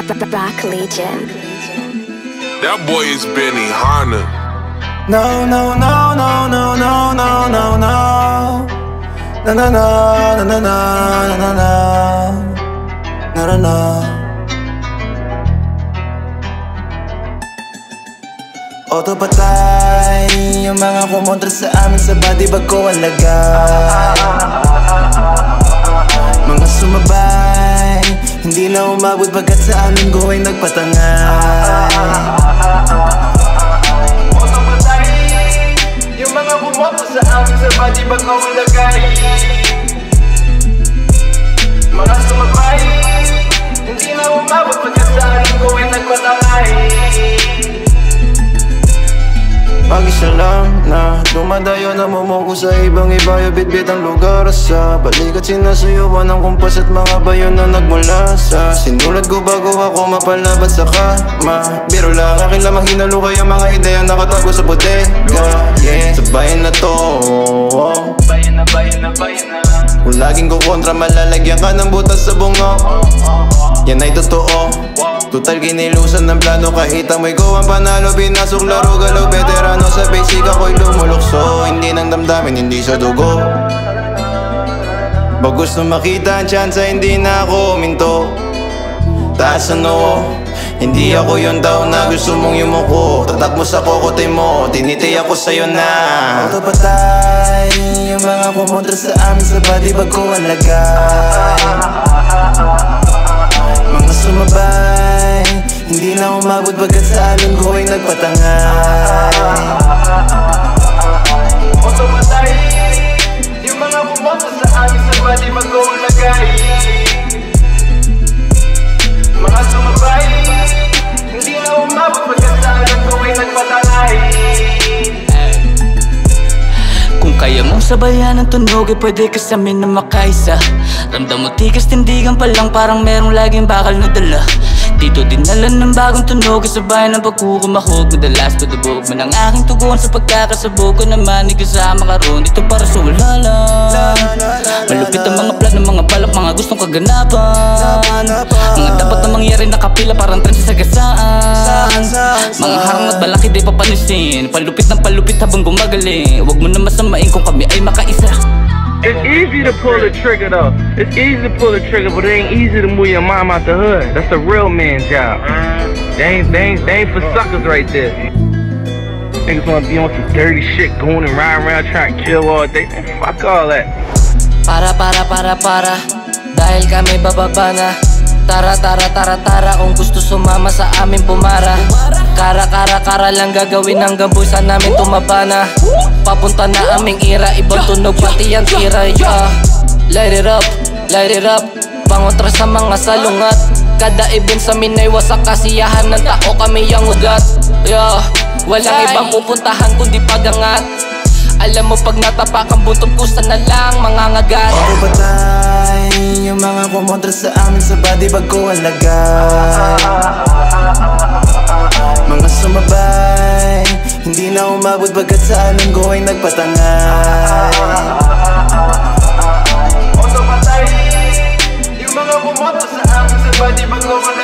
Rock Legion. That boy is Benny Hanna. No, no, no, no, no, no, no, no, no. No, no, no, no, no, no, no, no. No, no, no. Auto patay yung mga kumontra sa amin sa body bag ko ang lagay. Mga sumabay, hindi na umabot pagkat sa amin ko ay nagpatangay. Auto patay yung mga kumontra sa amin sa body bag ko ang lagay. Mga sumabay, hindi na umabot pagkat sa amin ko ay nagpatangay. Pag-isa lang na dumadayo na mumungko sa ibang iba. Bit-bit ang lugar sa balikat, sinasuyuan ng kumpas at mga bayo na nagmula sa sinulat ko bago ako mapalabas sa kama. Biro lang akin lamang hinalukay ang mga ideya nakatago sa bodega. Yeah, sa bayan na to, bayan na, bayan na, bayan na. Kung laging ko kontra, malalagyan ka ng butas sa bungo. Yan ay totoo. Total ginilusan ng plano, kahit amoy ko ang panalo. Pinasok laro, galaw, veterano. Sa basic ako'y lumulukso. Hindi nang damdamin, hindi sa dugo. Pag gusto makita ang tsansa, hindi na ako uminto. Taas ano, hindi ako yung tao na gusto mong yumuko. Tatak mo sa kokote mo, tinitay ako sa'yo na. Auto patay yung mga kumontra sa amin sa body bag ko ang lagay. Mga sumabay, hindi na umabot pagkat sa amin ko ay nagpatangay. Auto patay yung mga kumontra sa amin sa body bag ko ang lagay. Mga sumabay, hindi na umabot pagkat sa amin ko ay nagpatangay. Kung kaya mong sabayan ng tunog, eh pwede ka sa amin na makaisa. Ramdam mo tigas tindigan pa lang, parang merong laging bakal na dala. Dito dinala ng bagong tunog, kasabay ng pagkukumahog. Madalas padubog man ang aking tugon sa pagkakasabog ko naman. Ikasama ka ron dito para sa wala lang. Malupit ang mga plan ng mga balak, mga gustong kaganapan. Mga dapat na mangyari nakapila, parang trend sa sagasaan. Mga harang at balaki di papanisin, palupit ng palupit habang gumagaling. Huwag mo na masamain kung kami ay makaisa. It's easy to pull the trigger though. It's easy to pull the trigger, but it ain't easy to move your mom out the hood. That's a real man job. They ain't for suckers right there. Niggas wanna be on some dirty shit, going and riding around trying to kill all day. Fuck all that. Para dahil kami bababa na. Tara kung gusto sumama sa amin pumara. Kara lang gagawin hanggang busa namin tumaba na. Papunta na aming ira, ibang tunog pati ang tira, yeah. Light it up, pangontra sa mga salungat. Kada event sa Minay, wasak kasiyahan ng tao, kami ang ugat, yeah. Walang ibang pupuntahan kundi pagangat. Alam mo pag natapak ang buntot ko, sana lang mangangagat. Auto patay yung mga kumontra sa amin sa body bag ko ang lagay. Mga sumabay, hindi na umabot pagkat sa amin ko ay nagpatangay. Auto patay yung mga kumontra sa amin sa body bag ko ang lagay.